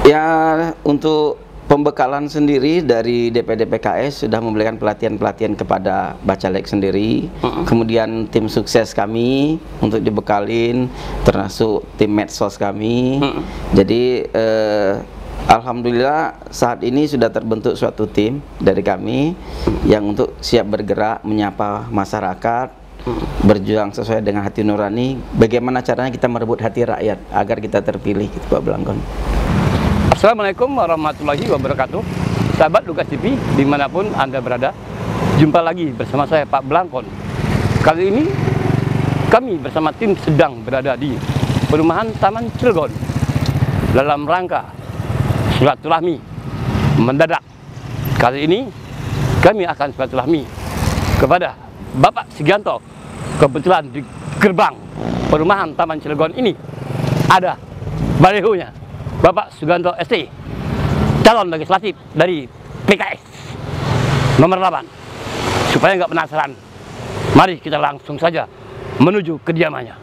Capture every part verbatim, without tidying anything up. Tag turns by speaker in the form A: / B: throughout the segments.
A: Ya, untuk pembekalan sendiri dari D P D P K S sudah memberikan pelatihan-pelatihan kepada Bacalek sendiri. Uh-uh. Kemudian tim sukses kami untuk dibekalin, termasuk tim medsos kami. Uh-uh. Jadi eh, alhamdulillah saat ini sudah terbentuk suatu tim dari kami yang untuk siap bergerak menyapa masyarakat, berjuang sesuai dengan hati nurani. Bagaimana caranya kita merebut hati rakyat agar kita terpilih, gitu Pak Blangkon.
B: Assalamualaikum warahmatullahi wabarakatuh. Sahabat Lugas T V dimanapun Anda berada, jumpa lagi bersama saya Pak Blangkon. Kali ini kami bersama tim sedang berada di perumahan Taman Cilegon dalam rangka silaturahmi mendadak. Kali ini kami akan silaturahmi kepada Bapak Sugianto. Kebetulan di gerbang perumahan Taman Cilegon ini ada balihonya Bapak Sugianto S T, calon legislatif dari P K S nomor delapan. Supaya nggak penasaran, mari kita langsung saja menuju kediamannya.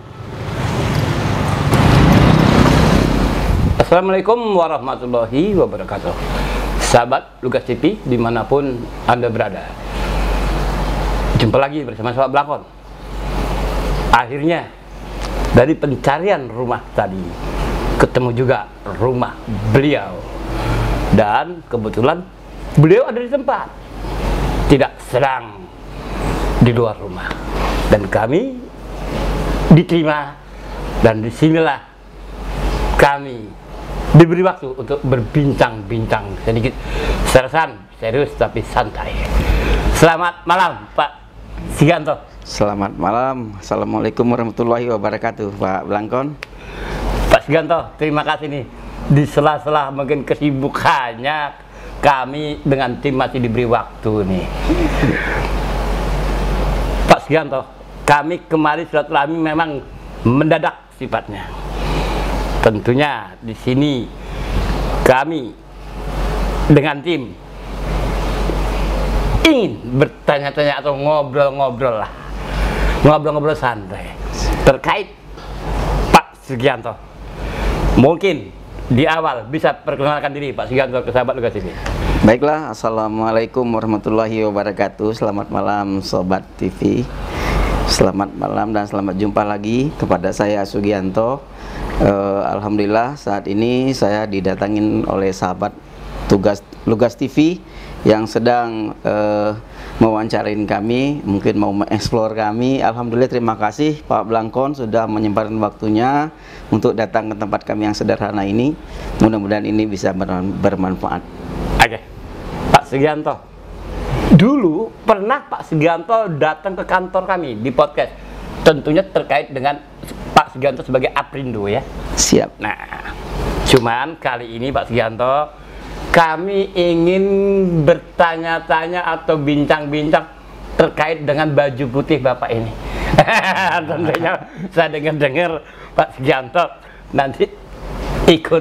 B: Assalamualaikum warahmatullahi wabarakatuh. Sahabat Lugas T V dimanapun Anda berada, jumpa lagi bersama saya Pak Blangkon. Akhirnya dari pencarian rumah tadi ketemu juga rumah beliau, dan kebetulan beliau ada di tempat, tidak sedang di luar rumah, dan kami diterima, dan disinilah kami diberi waktu untuk berbincang-bincang sedikit, sersan serius tapi santai. Selamat malam Pak Sugianto.
A: Selamat malam. Assalamualaikum warahmatullahi wabarakatuh Pak Blangkon.
B: Pak Sugianto, terima kasih nih, di sela-sela mungkin kesibukannya kami dengan tim masih diberi waktu nih. Pak Sugianto, kami kemarin silaturahmi memang mendadak sifatnya. Tentunya di sini kami dengan tim ingin bertanya-tanya atau ngobrol-ngobrol lah, ngobrol-ngobrol santai terkait Pak Sugianto. Mungkin di awal bisa perkenalkan diri Pak Sugianto ke sahabat Lugas T V.
A: Baiklah, assalamualaikum warahmatullahi wabarakatuh. Selamat malam Sobat T V. Selamat malam dan selamat jumpa lagi kepada saya Sugianto. Uh, Alhamdulillah saat ini saya didatangin oleh sahabat tugas Lugas T V yang sedang uh, mewawancarain kami, mungkin mau mengeksplor kami. Alhamdulillah, terima kasih Pak Blangkon sudah menyempatkan waktunya untuk datang ke tempat kami yang sederhana ini. Mudah-mudahan ini bisa bermanfaat.
B: Oke, Pak Sugianto, dulu pernah Pak Sugianto datang ke kantor kami di podcast, tentunya terkait dengan Pak Sugianto sebagai Aprindo ya.
A: Siap.
B: Nah, cuman kali ini Pak Sugianto, kami ingin bertanya-tanya atau bincang-bincang terkait dengan baju putih Bapak ini. Tentunya saya dengar-dengar Pak Sugianto nanti ikut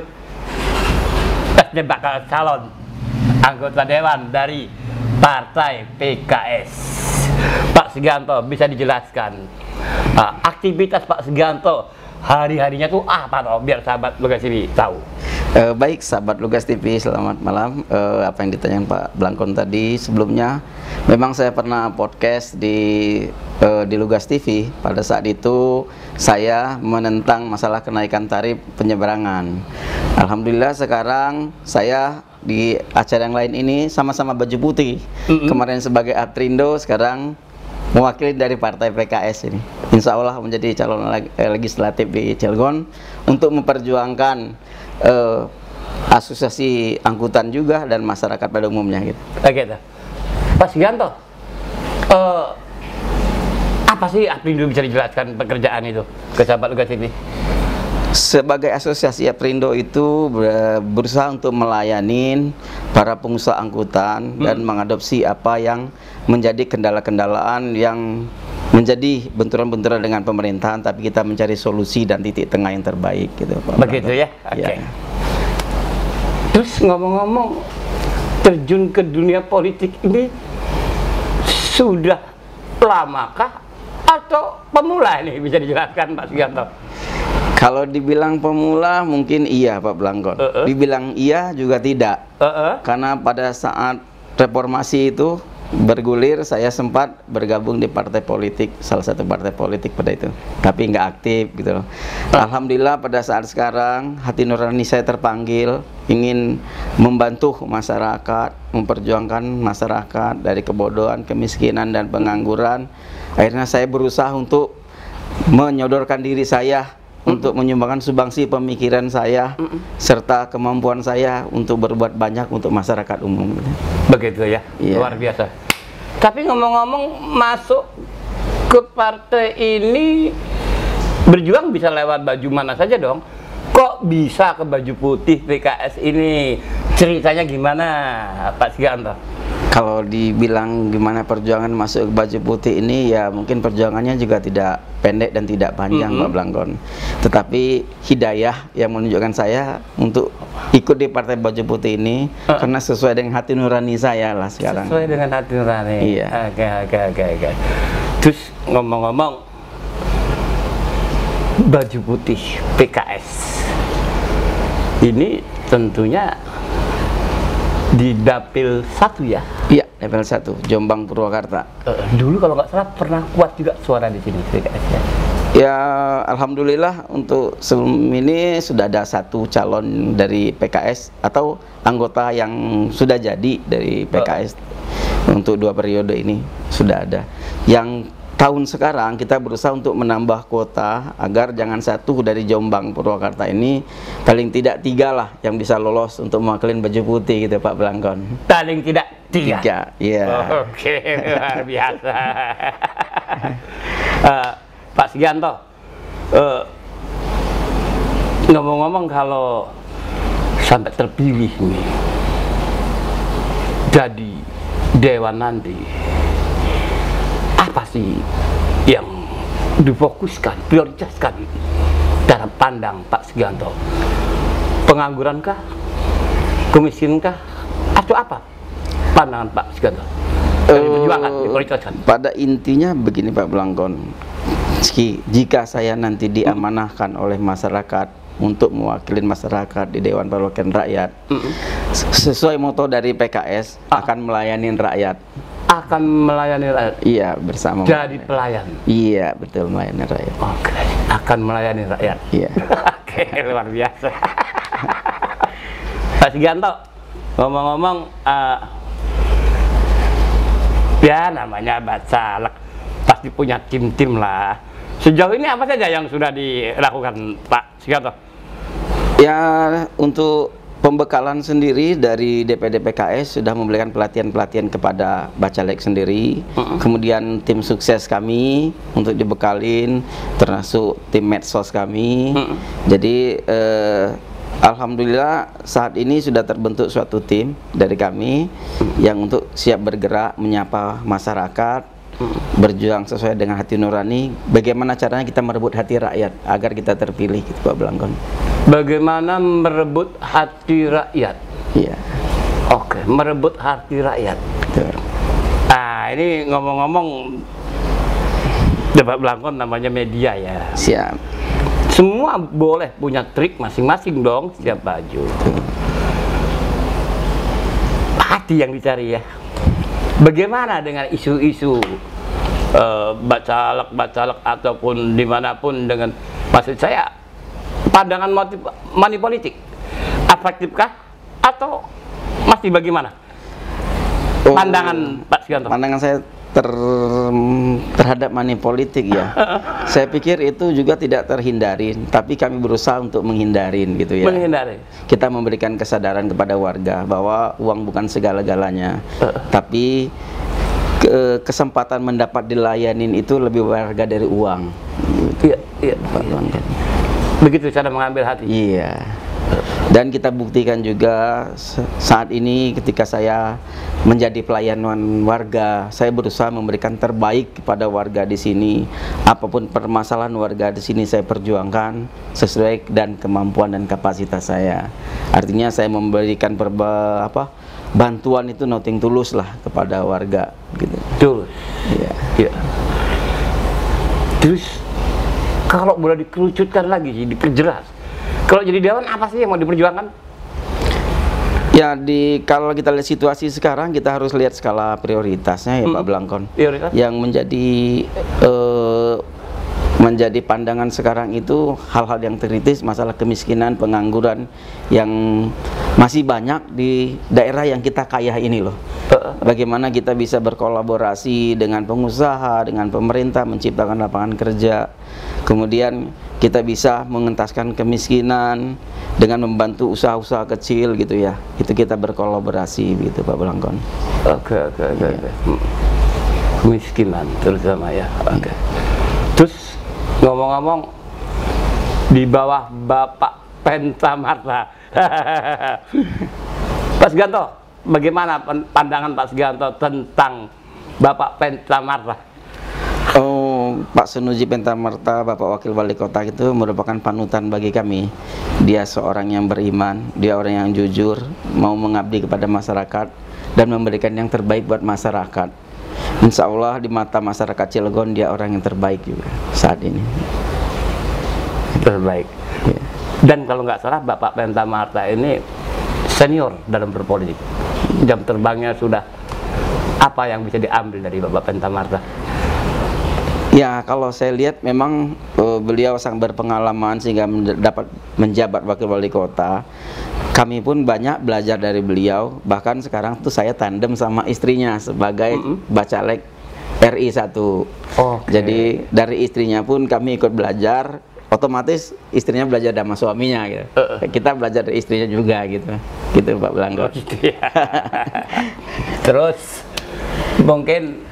B: tesnya bakal calon anggota dewan dari Partai P K S. Pak Sugianto, bisa dijelaskan uh, aktivitas Pak Sugianto hari-harinya tuh apa toh, biar sahabat Lugas T V tahu.
A: Uh, baik sahabat Lugas T V, selamat malam. Uh, apa yang ditanyakan Pak Blangkon tadi sebelumnya, memang saya pernah podcast di uh, di Lugas T V. Pada saat itu saya menentang masalah kenaikan tarif penyeberangan. Alhamdulillah sekarang saya di acara yang lain ini sama-sama baju putih. Mm-hmm. Kemarin sebagai Aprindo, sekarang mewakili dari Partai P K S ini. Insya Allah menjadi calon legislatif di Cilegon untuk memperjuangkan Uh, asosiasi angkutan juga dan masyarakat pada umumnya gitu.
B: Oke, Pak Sugianto, uh, apa sih Aprindo, bisa dijelaskan pekerjaan itu ke sahabat Lugas T V?
A: Sebagai asosiasi Aprindo itu berusaha untuk melayani para pengusaha angkutan hmm. dan mengadopsi apa yang menjadi kendala-kendalaan yang menjadi benturan-benturan dengan pemerintahan, tapi kita mencari solusi dan titik tengah yang terbaik gitu Pak.
B: Begitu ya? Oke. Okay. Ya. Terus ngomong-ngomong, terjun ke dunia politik ini sudah lamakah atau pemula ini, bisa dijelaskan Pak Sugianto?
A: Kalau dibilang pemula mungkin iya Pak Blangkon.
B: Uh-uh.
A: Dibilang iya juga tidak.
B: Uh-uh.
A: Karena pada saat reformasi itu bergulir, saya sempat bergabung di partai politik, salah satu partai politik pada itu, tapi nggak aktif gitu loh. Alhamdulillah pada saat sekarang hati nurani saya terpanggil ingin membantu masyarakat, memperjuangkan masyarakat dari kebodohan, kemiskinan dan pengangguran. Akhirnya saya berusaha untuk menyodorkan diri saya untuk menyumbangkan sumbangsi pemikiran saya mm -mm. serta kemampuan saya untuk berbuat banyak untuk masyarakat umum.
B: Begitu ya,
A: yeah.
B: Luar biasa. Tapi ngomong-ngomong, masuk ke partai ini berjuang bisa lewat baju mana saja dong. Kok bisa ke baju putih P K S ini? Ceritanya gimana Pak Sugianto?
A: Kalau dibilang gimana perjuangan masuk ke baju putih ini, ya mungkin perjuangannya juga tidak pendek dan tidak panjang, mm-hmm. Pak Blangkon. Tetapi hidayah yang menunjukkan saya untuk ikut di partai baju putih ini uh. karena sesuai dengan hati nurani saya lah sekarang.
B: Sesuai dengan hati nurani.
A: Iya.
B: Oke oke oke oke. Terus ngomong-ngomong, baju putih P K S ini tentunya di Dapil satu ya?
A: Iya, Dapil satu, Jombang Purwakarta.
B: Uh, dulu kalau nggak salah pernah kuat juga suara di sini P K S ya?
A: Ya, alhamdulillah untuk sebelum ini sudah ada satu calon dari P K S atau anggota yang sudah jadi dari P K S uh. untuk dua periode ini sudah ada. Yang tahun sekarang kita berusaha untuk menambah kuota agar jangan satu dari Jombang Purwakarta ini, paling tidak tiga lah yang bisa lolos untuk mewakili baju putih gitu Pak Blangkon.
B: Paling tidak tiga?
A: Tiga, iya.
B: Oh, oke, okay. Luar biasa. uh, Pak Sugianto, uh, ngomong-ngomong kalau sampai terpilih nih jadi dewan nanti, apa sih yang difokuskan, prioritaskan dalam pandang Pak Sugianto? Penganggurankah, kemiskinkah, atau apa pandangan Pak Sugianto? Dari perjuangan diprioritaskan.
A: Pada intinya begini Pak Blangkon, jika saya nanti diamanahkan oleh masyarakat untuk mewakili masyarakat di Dewan Perwakilan Rakyat, mm-hmm. sesuai moto dari P K S, ah. akan melayani rakyat.
B: Akan melayani rakyat.
A: Iya, bersama.
B: Jadi pelayan.
A: Iya, betul, melayani rakyat.
B: Oke, akan melayani rakyat.
A: Iya.
B: Oke, luar biasa. Pak Sugianto, ngomong-ngomong, uh, ya namanya bacalek, pasti punya tim-tim lah. Sejauh ini apa saja yang sudah dilakukan Pak Sugianto?
A: Ya, untuk pembekalan sendiri dari D P D P K S sudah memberikan pelatihan-pelatihan kepada bacalek sendiri. Uh-uh. Kemudian tim sukses kami untuk dibekalin, termasuk tim medsos kami. Uh-uh. Jadi eh, alhamdulillah saat ini sudah terbentuk suatu tim dari kami uh-uh. yang untuk siap bergerak menyapa masyarakat, uh-uh. berjuang sesuai dengan hati nurani. Bagaimana caranya kita merebut hati rakyat agar kita terpilih, gitu Pak Blangkon.
B: Bagaimana merebut hati rakyat?
A: Iya.
B: Oke, merebut hati rakyat.
A: Betul.
B: Nah, ini ngomong-ngomong, Pak Blangkon namanya media ya.
A: Siap.
B: Semua boleh punya trik masing-masing dong setiap baju. Betul. Hati yang dicari ya. Bagaimana dengan isu-isu uh, bacalek-bacalek ataupun dimanapun dengan, maksud saya, pandangan money politik efektifkah atau masih bagaimana? Oh, pandangan Pak Sugianto? Pandangan
A: saya ter, terhadap money politik ya. Saya pikir itu juga tidak terhindari, tapi kami berusaha untuk menghindarin gitu ya.
B: Menghindari.
A: Kita memberikan kesadaran kepada warga bahwa uang bukan segala-galanya, uh. tapi ke, kesempatan mendapat dilayanin itu lebih berharga dari uang.
B: Iya, iya. Begitu cara mengambil hati.
A: Iya. Dan kita buktikan juga saat ini ketika saya menjadi pelayanan warga, saya berusaha memberikan terbaik kepada warga di sini. Apapun permasalahan warga di sini saya perjuangkan sesuai dan kemampuan dan kapasitas saya. Artinya saya memberikan perba, apa, bantuan itu nothing tulus lah kepada warga gitu.
B: Tulus.
A: Iya.
B: Iya. Terus kalau boleh dikerucutkan lagi sih, diperjelas. Kalau jadi dewan apa sih yang mau diperjuangkan?
A: Ya, di kalau kita lihat situasi sekarang, kita harus lihat skala prioritasnya ya, hmm. Pak Blangkon.
B: Prioritas?
A: Yang menjadi eh, menjadi pandangan sekarang itu hal-hal yang kritis, masalah kemiskinan, pengangguran yang masih banyak di daerah yang kita kaya ini loh. Bagaimana kita bisa berkolaborasi dengan pengusaha, dengan pemerintah, menciptakan lapangan kerja. Kemudian kita bisa mengentaskan kemiskinan dengan membantu usaha-usaha kecil gitu ya. Itu kita berkolaborasi gitu Pak Blangkon.
B: Oke, oke, oke. Kemiskinan terutama ya. Oke. Okay. Terus ngomong-ngomong, di bawah Bapak Pentamarta, Pak Sugianto, bagaimana pandangan Pak Sugianto tentang Bapak Pentamarta?
A: Oh, Pak Sunuji Pentamarta, Bapak Wakil Wali Kota itu merupakan panutan bagi kami. Dia seorang yang beriman, dia orang yang jujur, mau mengabdi kepada masyarakat dan memberikan yang terbaik buat masyarakat. Insya Allah di mata masyarakat Cilegon dia orang yang terbaik juga saat ini.
B: Terbaik. Ya. Dan kalau nggak salah Bapak Pentamarta ini senior dalam berpolitik. Jam terbangnya sudah, apa yang bisa diambil dari Bapak Pentamarta?
A: Ya, kalau saya lihat memang uh, beliau sangat berpengalaman sehingga dapat menjabat Wakil Wali Kota. Kami pun banyak belajar dari beliau. Bahkan sekarang tuh saya tandem sama istrinya sebagai mm-hmm. bacalek R I satu. Okay. Jadi dari istrinya pun kami ikut belajar. Otomatis istrinya belajar sama suaminya gitu. Uh. Kita belajar dari istrinya juga gitu. Gitu Pak Blangkon.
B: Oh, gitu ya. Terus mungkin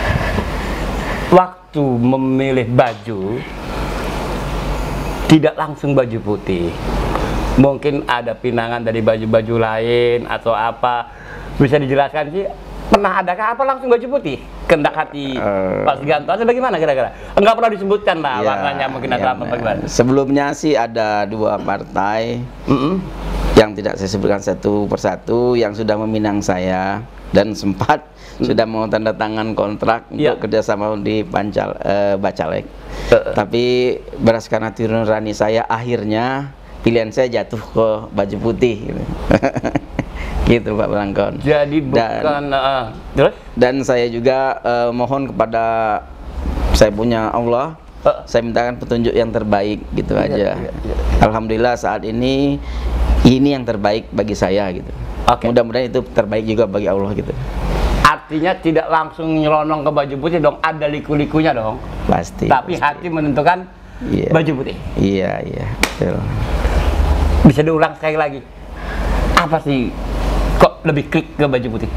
B: waktu memilih baju tidak langsung baju putih, mungkin ada pinangan dari baju-baju lain atau apa, bisa dijelaskan sih? Pernah adakah apa langsung baju putih kendak hati uh, Pak Sugianto atau bagaimana kira-kira? Enggak pernah disebutkan lah ya, warnanya mungkin ya, apa bagaimana?
A: Sebelumnya sih ada dua partai mm-hmm. yang tidak saya sebutkan satu persatu yang sudah meminang saya dan sempat hmm. sudah mau tanda tangan kontrak yeah. untuk kerjasama di Pancal, uh, Bacalek. Uh. Tapi berdasarkan hati nurani saya, akhirnya pilihan saya jatuh ke baju putih. Gitu, gitu Pak Blangkon.
B: Jadi bukan. Dan, uh, terus?
A: Dan saya juga uh, mohon kepada saya punya Allah, uh. saya mintakan petunjuk yang terbaik gitu yeah, aja. Yeah, yeah. Alhamdulillah saat ini ini yang terbaik bagi saya gitu. Okay. Mudah-mudahan itu terbaik juga bagi Allah gitu.
B: Artinya tidak langsung nyelonong ke baju putih dong, ada liku-likunya dong.
A: Pasti.
B: Tapi
A: pasti.
B: Hati menentukan yeah. baju putih.
A: Iya, iya, betul.
B: Bisa diulang sekali lagi. Apa sih kok lebih klik ke baju putih?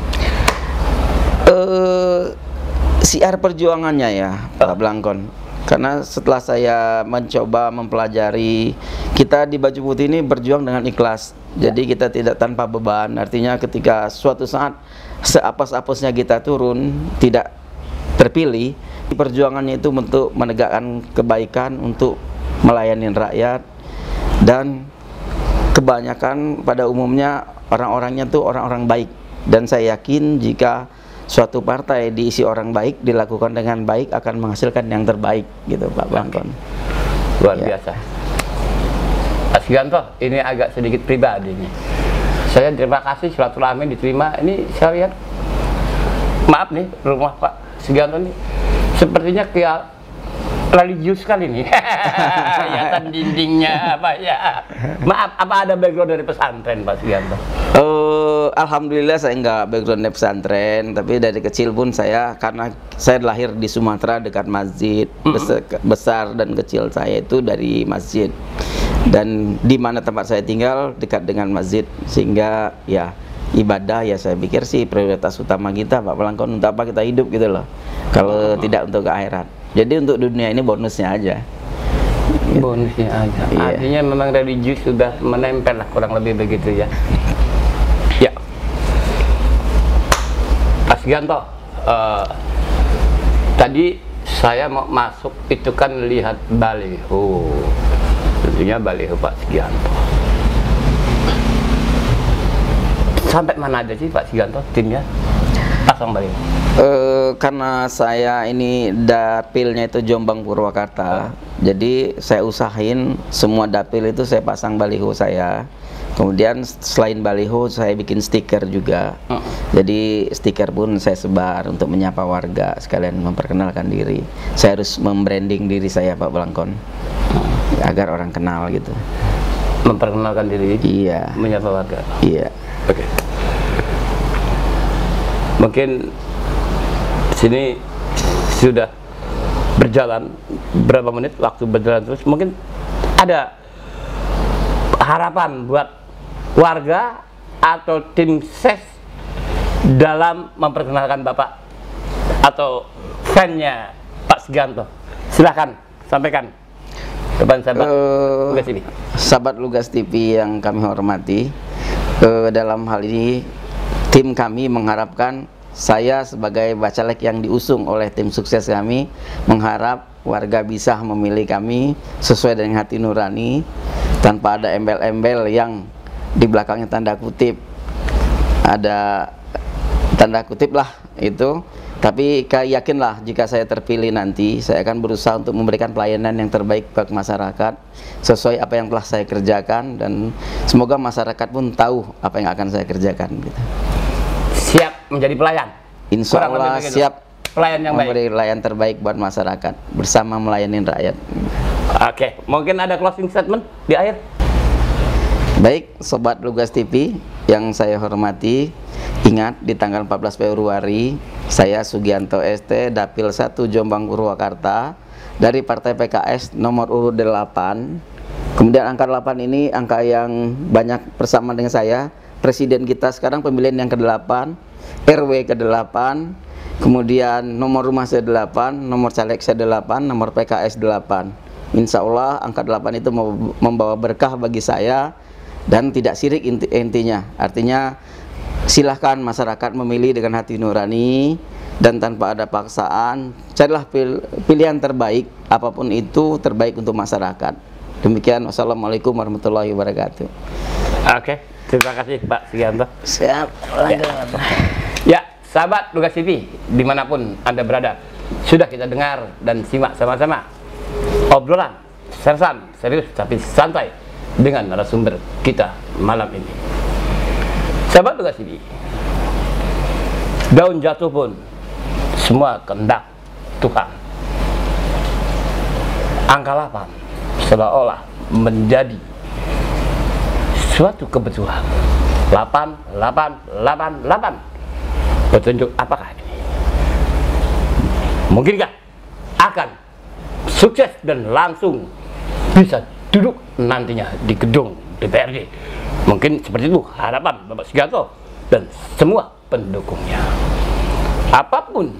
A: Uh, siar perjuangannya ya, Pak Blangkon. Karena setelah saya mencoba mempelajari, kita di baju putih ini berjuang dengan ikhlas. Jadi kita tidak tanpa beban. Artinya ketika suatu saat seapes-apesnya kita turun, tidak terpilih, perjuangannya itu untuk menegakkan kebaikan, untuk melayani rakyat. Dan kebanyakan pada umumnya orang-orangnya tuh orang-orang baik. Dan saya yakin jika suatu partai diisi orang baik, dilakukan dengan baik, akan menghasilkan yang terbaik gitu Pak Blangkon.
B: Luar ya. biasa. Pak Sugianto, ini agak sedikit pribadi nih. Saya terima kasih silaturahmi diterima. Ini saya lihat, maaf nih, rumah Pak Sugianto nih sepertinya kayak religius sekali nih. Hiasan dindingnya apa ya. Maaf, apa ada background dari pesantren Pak Sugianto?
A: Uh, Alhamdulillah saya enggak background dari pesantren, tapi dari kecil pun saya, karena saya lahir di Sumatera dekat masjid, mm-hmm. besar, besar dan kecil saya itu dari masjid. Dan di mana tempat saya tinggal dekat dengan masjid, sehingga ya ibadah ya saya pikir sih prioritas utama kita Pak Blangkon, untuk apa kita hidup gitu loh. Kalau oh. tidak untuk ke akhirat. Jadi untuk dunia ini bonusnya aja.
B: Bonusnya aja. Iya. Artinya memang religius sudah menempel lah, kurang lebih begitu ya. Ya. Pak Sugianto, uh, tadi saya mau masuk itu kan lihat baliho. Tentunya baliho Pak Sugianto. Sampai mana aja sih Pak Sugianto timnya? Pasang baliho.
A: Uh, karena saya ini dapilnya itu Jombang Purwakarta, Jadi saya usahain semua dapil itu saya pasang baliho saya. Kemudian selain baliho saya bikin stiker juga. Uh. Jadi stiker pun saya sebar untuk menyapa warga sekalian memperkenalkan diri. Saya harus membranding diri saya Pak Blangkon uh. agar orang kenal gitu.
B: Memperkenalkan diri.
A: Iya.
B: Menyapa warga.
A: Iya.
B: Oke. Okay. Mungkin sini sudah berjalan berapa menit, waktu berjalan terus, mungkin ada harapan buat warga atau tim ses dalam memperkenalkan Bapak atau fan-nya Pak Sugianto. Silahkan sampaikan depan sahabat uh, Lugas T V.
A: Sahabat Lugas T V yang kami hormati, uh, dalam hal ini tim kami mengharapkan, saya sebagai bacalek yang diusung oleh tim sukses kami mengharap warga bisa memilih kami sesuai dengan hati nurani, tanpa ada embel-embel yang di belakangnya tanda kutip, ada tanda kutip lah itu. Tapi yakinlah jika saya terpilih nanti, saya akan berusaha untuk memberikan pelayanan yang terbaik bagi masyarakat sesuai apa yang telah saya kerjakan, dan semoga masyarakat pun tahu apa yang akan saya kerjakan gitu.
B: Siap menjadi pelayan?
A: Insya Allah siap
B: pelayan yang
A: memberi
B: baik,
A: pelayan terbaik buat masyarakat bersama melayani rakyat.
B: Oke, mungkin ada closing statement di akhir?
A: Baik, Sobat Lugas T V yang saya hormati, ingat di tanggal empat belas Februari saya Sugianto S T Dapil satu Jombang Purwakarta dari Partai P K S nomor urut delapan. Kemudian angka delapan ini angka yang banyak bersama dengan saya. Presiden kita sekarang pemilihan yang kedelapan, R W kedelapan, kemudian nomor rumah saya delapan, nomor caleg saya delapan, nomor P K S delapan. Insya Allah angka delapan itu membawa berkah bagi saya dan tidak sirik inti, intinya. Artinya silahkan masyarakat memilih dengan hati nurani dan tanpa ada paksaan. Carilah pil, pilihan terbaik, apapun itu terbaik untuk masyarakat. Demikian, wassalamualaikum warahmatullahi wabarakatuh.
B: Oke, terima kasih Pak Sugianto.
A: Siap.
B: Ya, ya sahabat Lugas T V dimanapun Anda berada, sudah kita dengar dan simak sama-sama obrolan sersan, serius tapi santai dengan narasumber kita malam ini. Sahabat Lugas T V, daun jatuh pun semua kehendak Tuhan. Angka delapan seolah-olah menjadi suatu kebetulan. delapan, delapan, delapan, delapan. Petunjuk apakah ini? Mungkinkah akan sukses dan langsung bisa duduk nantinya di gedung D P R D? Mungkin seperti itu harapan Bapak Sugianto dan semua pendukungnya. Apapun,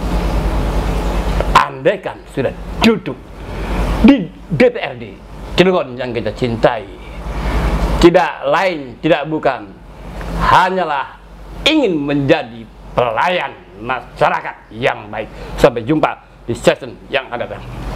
B: andaikan sudah duduk di D P R D Cilegon yang kita cintai, tidak lain, tidak bukan, hanyalah ingin menjadi pelayan masyarakat yang baik. Sampai jumpa di session yang akan datang.